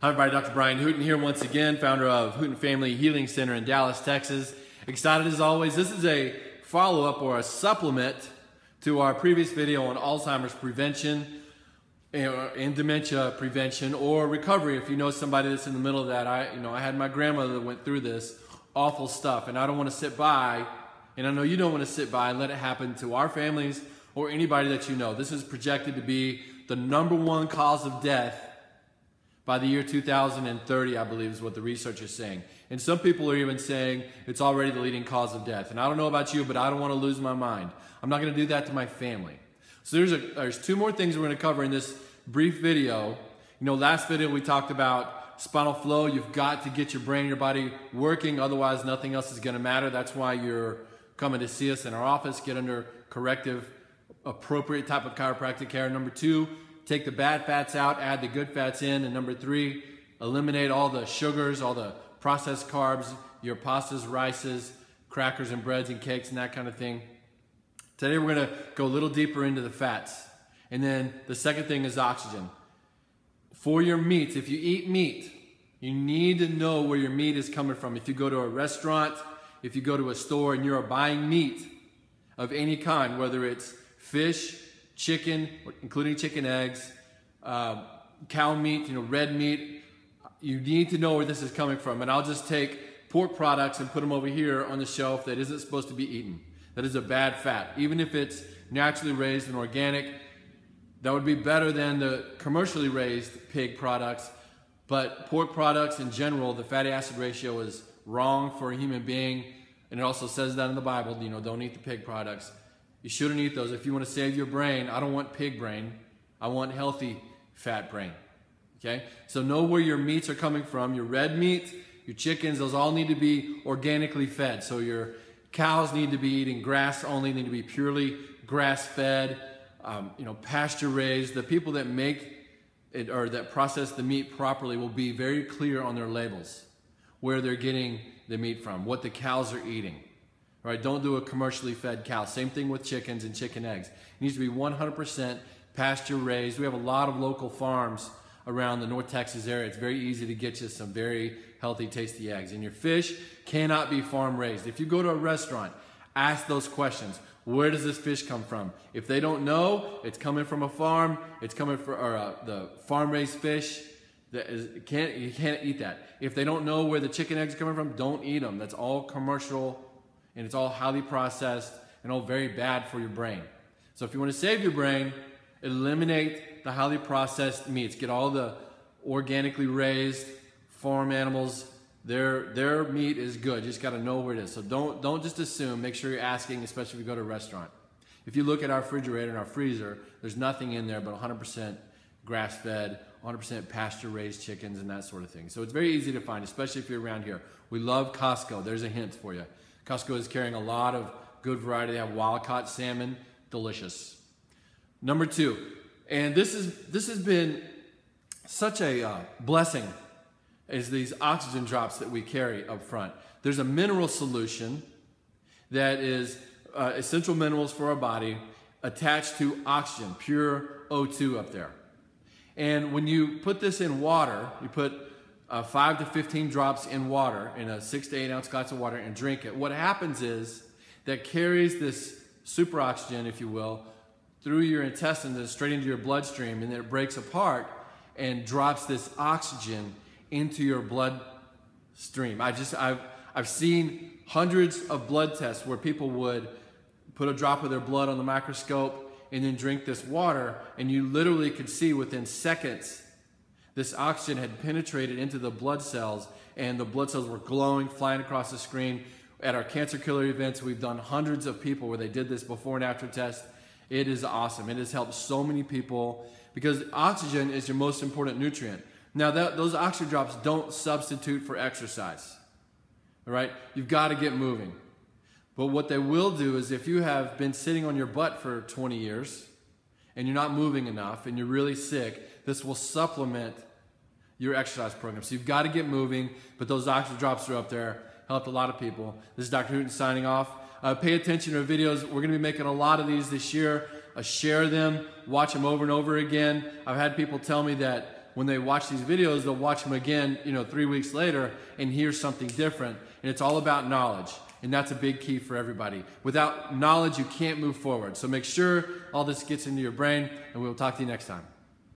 Hi everybody, Dr. Brian Hooten here once again, founder of Hooten Family Healing Center in Dallas, Texas. Excited as always. This is a follow-up or a supplement to our previous video on Alzheimer's prevention and dementia prevention or recovery. If you know somebody that's in the middle of that, I had my grandmother that went through this awful stuff, and I don't want to sit by, and I know you don't want to sit by and let it happen to our families or anybody that you know. This is projected to be the #1 cause of death by the year 2030, I believe is what the research is saying. And some people are even saying it's already the leading cause of death. And I don't know about you, but I don't want to lose my mind. I'm not going to do that to my family. So there's two more things we're going to cover in this brief video. You know, last video we talked about spinal flow. You've got to get your brain and your body working, otherwise nothing else is going to matter. That's why you're coming to see us in our office, get under corrective, appropriate type of chiropractic care. Number 2, take the bad fats out, add the good fats in. And number 3, eliminate all the sugars, all the processed carbs, your pastas, rices, crackers and breads and cakes and that kind of thing. Today we're going to go a little deeper into the fats. And then the second thing is oxygen. For your meats, if you eat meat, you need to know where your meat is coming from. If you go to a restaurant, if you go to a store and you're buying meat of any kind, whether it's fish, chicken, including chicken eggs, cow meat, red meat, you need to know where this is coming from. And I'll just take pork products and put them over here on the shelf that isn't supposed to be eaten. That is a bad fat. Even if it's naturally raised and organic, that would be better than the commercially raised pig products. But pork products in general, the fatty acid ratio is wrong for a human being. And it also says that in the Bible, don't eat the pig products. You shouldn't eat those. If you want to save your brain, I don't want pig brain. I want healthy fat brain. Okay? So know where your meats are coming from. Your red meat, your chickens, those all need to be organically fed. So your cows need to be eating grass only, need to be purely grass fed, pasture raised. The people that make it or that process the meat properly will be very clear on their labels where they're getting the meat from, what the cows are eating. Right? Don't do a commercially fed cow. Same thing with chickens and chicken eggs. It needs to be 100% pasture raised. We have a lot of local farms around the North Texas area. It's very easy to get you some very healthy, tasty eggs. And your fish cannot be farm raised. If you go to a restaurant, ask those questions. Where does this fish come from? If they don't know, it's coming from a farm. It's coming from the farm raised fish. You can't eat that. If they don't know where the chicken eggs are coming from, don't eat them. That's all commercial. And it's all highly processed and all very bad for your brain. So if you want to save your brain, eliminate the highly processed meats. Get all the organically raised farm animals. Their meat is good. You just got to know where it is. So don't just assume. Make sure you're asking, especially if you go to a restaurant. If you look at our refrigerator and our freezer, there's nothing in there but 100% grass-fed, 100% pasture-raised chickens and that sort of thing. So it's very easy to find, especially if you're around here. We love Costco. There's a hint for you. Costco is carrying a lot of good variety. They have wild-caught salmon, delicious. Number 2, and this has been such a blessing, is these oxygen drops that we carry up front. There's a mineral solution that is essential minerals for our body attached to oxygen, pure O2 up there. And when you put this in water, you put 5 to 15 drops in water, in a 6 to 8 ounce glass of water, and drink it. What happens is that carries this super oxygen, if you will, through your intestines and straight into your bloodstream, and then it breaks apart and drops this oxygen into your bloodstream. I've seen hundreds of blood tests where people would put a drop of their blood on the microscope and then drink this water, and you literally could see within seconds this oxygen had penetrated into the blood cells, and the blood cells were glowing, flying across the screen. At our cancer killer events, we've done hundreds of people where they did this before and after test. It is awesome. It has helped so many people because oxygen is your most important nutrient. Now, those oxygen drops don't substitute for exercise. All right? You've got to get moving. But what they will do is if you have been sitting on your butt for 20 years and you're not moving enough and you're really sick, this will supplement your exercise program. So you've got to get moving, but those oxygen drops are up there. Helped a lot of people. This is Dr. Hooten signing off. Pay attention to our videos. We're going to be making a lot of these this year. Share them. Watch them over and over again. I've had people tell me that when they watch these videos, they'll watch them again, 3 weeks later and hear something different. And it's all about knowledge. And that's a big key for everybody. Without knowledge, you can't move forward. So make sure all this gets into your brain, and we'll talk to you next time.